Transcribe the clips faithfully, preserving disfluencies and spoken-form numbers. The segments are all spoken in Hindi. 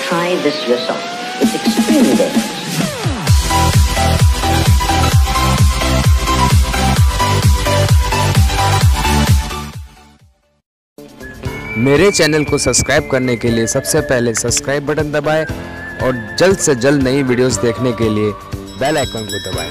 try this yourself. It's extremely dangerous. मेरे चैनल को सब्सक्राइब करने के लिए सबसे पहले सब्सक्राइब बटन दबाएं और जल्द से जल्द नई वीडियोस देखने के लिए बेल आइकन को दबाएं।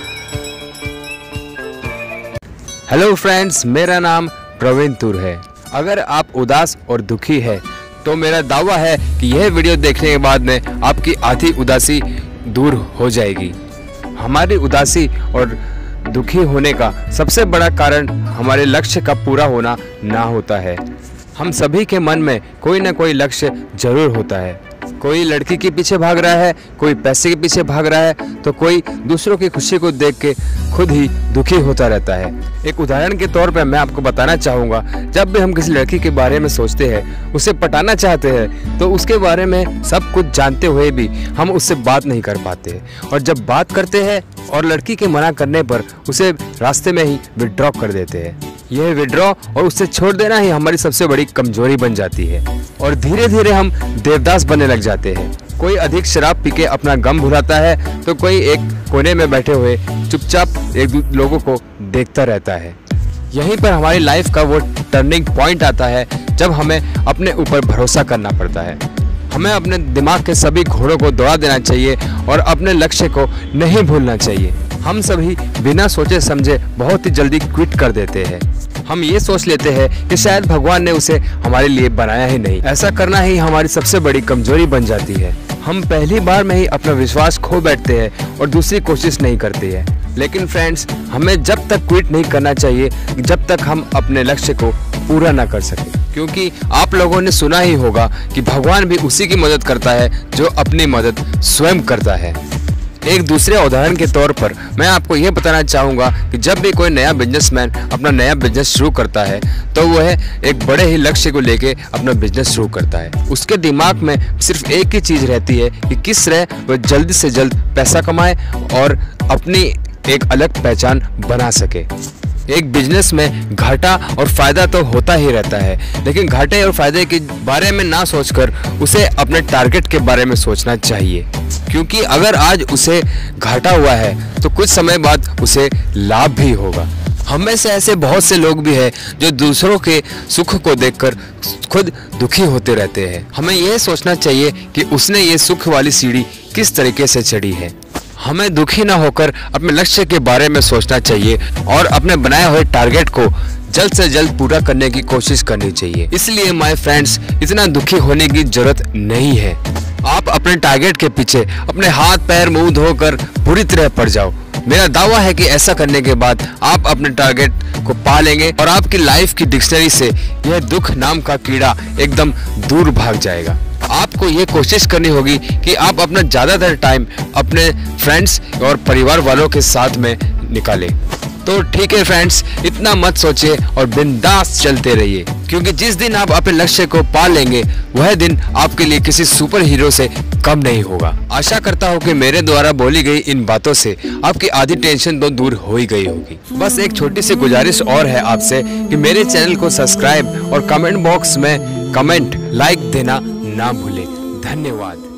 हेलो फ्रेंड्स, मेरा नाम प्रवीण तुर है। अगर आप उदास और दुखी है तो मेरा दावा है कि यह वीडियो देखने के बाद में आपकी आधी उदासी दूर हो जाएगी। हमारी उदासी और दुखी होने का सबसे बड़ा कारण हमारे लक्ष्य का पूरा होना ना होता है। हम सभी के मन में कोई ना कोई लक्ष्य जरूर होता है। कोई लड़की के पीछे भाग रहा है, कोई पैसे के पीछे भाग रहा है, तो कोई दूसरों की खुशी को देख के खुद ही दुखी होता रहता है। एक उदाहरण के तौर पर मैं आपको बताना चाहूँगा, जब भी हम किसी लड़की के बारे में सोचते हैं, उसे पटाना चाहते हैं, तो उसके बारे में सब कुछ जानते हुए भी हम उससे बात नहीं कर पाते। और जब बात करते हैं और लड़की के मना करने पर उसे रास्ते में ही विड्रॉ कर देते हैं। यह विड्रॉ और उससे छोड़ देना ही हमारी सबसे बड़ी कमजोरी बन जाती है और धीरे धीरे हम देवदास बनने लग जाते हैं। कोई अधिक शराब पी के अपना गम भुलाता है, तो कोई एक कोने में बैठे हुए चुपचाप एक लोगों को देखता रहता है। यहीं पर हमारी लाइफ का वो टर्निंग पॉइंट आता है जब हमें अपने ऊपर भरोसा करना पड़ता है। हमें अपने दिमाग के सभी घोड़ों को दौड़ा देना चाहिए और अपने लक्ष्य को नहीं भूलना चाहिए। हम सभी बिना सोचे समझे बहुत ही जल्दी क्विट कर देते हैं। हम ये सोच लेते हैं कि शायद भगवान ने उसे हमारे लिए बनाया ही नहीं। ऐसा करना ही हमारी सबसे बड़ी कमजोरी बन जाती है। हम पहली बार में ही अपना विश्वास खो बैठते हैं और दूसरी कोशिश नहीं करते हैं। लेकिन फ्रेंड्स, हमें जब तक क्विट नहीं करना चाहिए जब तक हम अपने लक्ष्य को पूरा ना कर सके, क्योंकि आप लोगों ने सुना ही होगा कि भगवान भी उसी की मदद करता है जो अपनी मदद स्वयं करता है। एक दूसरे उदाहरण के तौर पर मैं आपको यह बताना चाहूँगा कि जब भी कोई नया बिजनेसमैन अपना नया बिजनेस शुरू करता है तो वह एक बड़े ही लक्ष्य को लेके अपना बिजनेस शुरू करता है। उसके दिमाग में सिर्फ एक ही चीज़ रहती है कि किस तरह वह जल्दी से जल्द पैसा कमाए और अपनी एक अलग पहचान बना सके। एक बिजनेस में घाटा और फायदा तो होता ही रहता है, लेकिन घाटे और फायदे के बारे में ना सोचकर उसे अपने टारगेट के बारे में सोचना चाहिए, क्योंकि अगर आज उसे घाटा हुआ है तो कुछ समय बाद उसे लाभ भी होगा। हम में से ऐसे बहुत से लोग भी हैं जो दूसरों के सुख को देखकर खुद दुखी होते रहते हैं। हमें यह सोचना चाहिए कि उसने ये सुख वाली सीढ़ी किस तरीके से चढ़ी है। हमें दुखी ना होकर अपने लक्ष्य के बारे में सोचना चाहिए और अपने बनाए हुए टारगेट को जल्द से जल्द पूरा करने की कोशिश करनी चाहिए। इसलिए माय फ्रेंड्स, इतना दुखी होने की जरूरत नहीं है। आप अपने टारगेट के पीछे अपने हाथ पैर मुंह धोकर पूरी तरह पड़ जाओ। मेरा दावा है कि ऐसा करने के बाद आप अपने टारगेट को पा लेंगे और आपकी लाइफ की डिक्शनरी से यह दुख नाम का कीड़ा एकदम दूर भाग जाएगा। आपको ये कोशिश करनी होगी कि आप अपना ज़्यादातर टाइम अपने फ्रेंड्स और परिवार वालों के साथ में निकालें। तो ठीक है फ्रेंड्स, इतना मत सोचिए और बिंदास चलते रहिए, क्योंकि जिस दिन आप अपने लक्ष्य को पा लेंगे वह दिन आपके लिए किसी सुपर हीरो से कम नहीं होगा। आशा करता हूँ कि मेरे द्वारा बोली गई इन बातों से आपकी आधी टेंशन तो दूर हो ही गई होगी। बस एक छोटी सी गुजारिश और है आपसे कि मेरे चैनल को सब्सक्राइब और कमेंट बॉक्स में कमेंट लाइक देना ना भूलें। धन्यवाद।